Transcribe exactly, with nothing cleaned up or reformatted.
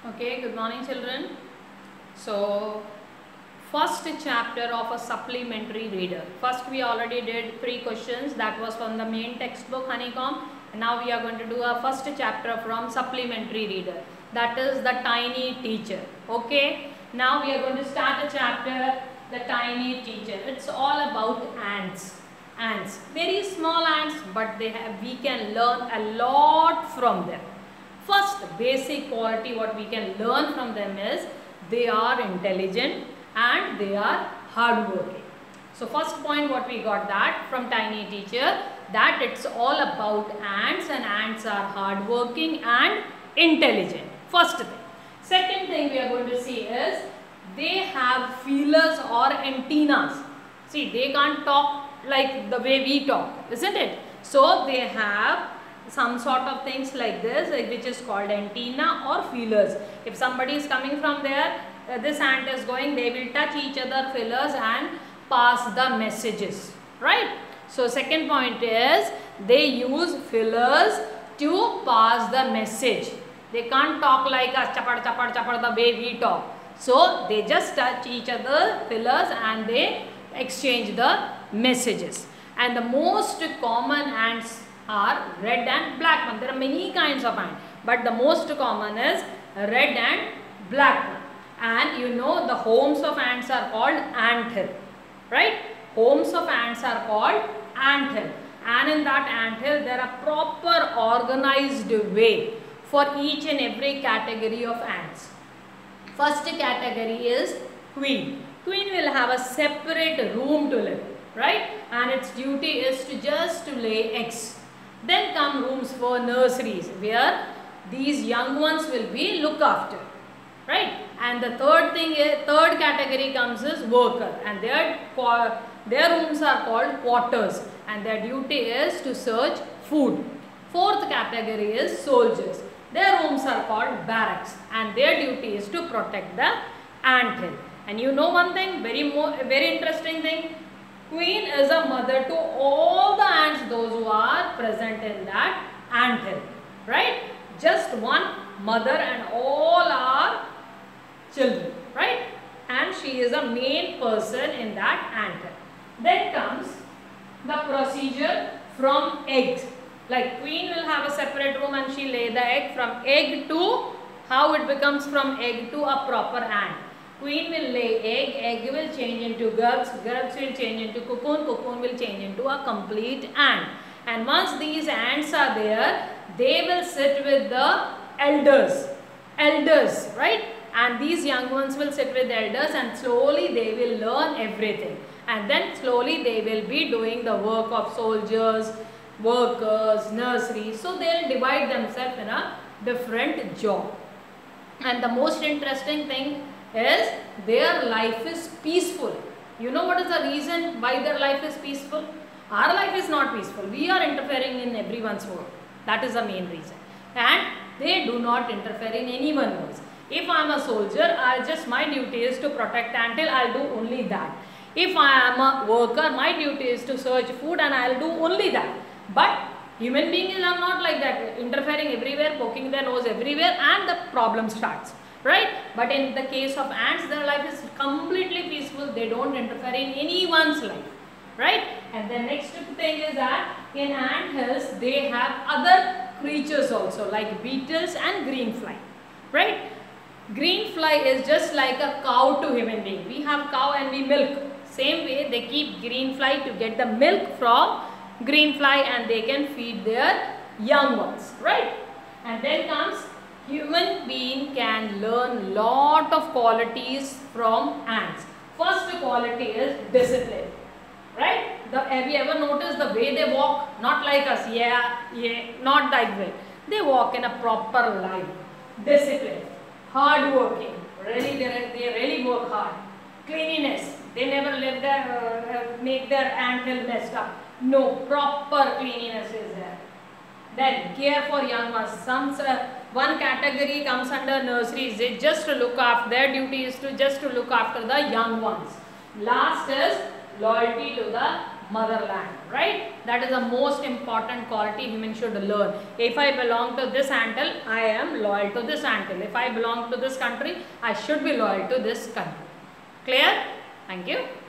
Okay, good morning children. So, first chapter of a supplementary reader. First we already did three questions, that was from the main textbook Honeycomb. And now we are going to do a first chapter from supplementary reader. That is the Tiny Teacher. Okay, now we are going to start a chapter, the Tiny Teacher. It's all about ants. Ants, very small ants, but they have, we can learn a lot from them. First basic quality what we can learn from them is they are intelligent and they are hardworking. So first point what we got that from Tiny Teacher, that it's all about ants, and ants are hardworking and intelligent. First thing. Second thing we are going to see is they have feelers or antennas. See, they can't talk like the way we talk, isn't it? So they have some sort of things like this, which is called antenna or feelers. If somebody is coming from there, uh, this ant is going, they will touch each other feelers and pass the messages, right? So second point is they use feelers to pass the message. They can't talk like us, chapad chapad chapad, the way we talk. So they just touch each other feelers and they exchange the messages. And the most common ants are red and black one. There are many kinds of ants, but the most common is red and black one. And you know the homes of ants are called anthill, right? Homes of ants are called anthill, and in that anthill there are proper organized way for each and every category of ants. First category is queen. Queen will have a separate room to live, right? And its duty is to just to lay eggs. Then come rooms for nurseries where these young ones will be looked after, right? And the third thing is, third category comes is worker, and their their rooms are called quarters, and their duty is to search food. Fourth category is soldiers. Their rooms are called barracks, and their duty is to protect the anthill. And you know one thing, very more very interesting thing. Queen is a mother to all the ants, those who are present in that anthill, right? Just one mother and all are children, right? And she is a main person in that anthill. Then comes the procedure from eggs. Like queen will have a separate room and she lay the egg. From egg to how it becomes from egg to a proper ant. Queen will lay egg, egg will change into grubs, grubs will change into cocoon, cocoon will change into a complete ant. And once these ants are there, they will sit with the elders, elders, right? And these young ones will sit with the elders, and slowly they will learn everything. And then slowly they will be doing the work of soldiers, workers, nurseries. So they will divide themselves in a different job. And the most interesting thing is their life is peaceful. You know what is the reason why their life is peaceful? Our life is not peaceful. We are interfering in everyone's work. That is the main reason. And they do not interfere in anyone's work. If I am a soldier, I just my duty is to protect anthill. I will do only that. If I am a worker, my duty is to search food, and I will do only that. But human beings are not like that, interfering everywhere, poking their nose everywhere, and the problem starts. Right? But in the case of ants, their life is completely peaceful. They don't interfere in anyone's life. Right? And the next thing is that in ant hills, they have other creatures also, like beetles and green fly. Right? Green fly is just like a cow to human being. We have cow and we milk. Same way they keep green fly to get the milk from green fly, and they can feed their young ones. Right? And then comes human being can learn lot of qualities from ants. First quality is discipline, right? The, have you ever noticed the way they walk? Not like us, yeah, yeah, not that way. They walk in a proper line. Discipline, hard working, really they, they really work hard. Cleanliness, they never let their, uh, make their anthill messed up. No, proper cleanliness is there. Then care for young ones. Some uh, one category comes under nurseries. They just to look after, their duty is to just to look after the young ones. Last is loyalty to the motherland, right? That is the most important quality human should learn. If I belong to this ant-hill, I am loyal to this ant-hill. If I belong to this country, I should be loyal to this country. Clear? Thank you.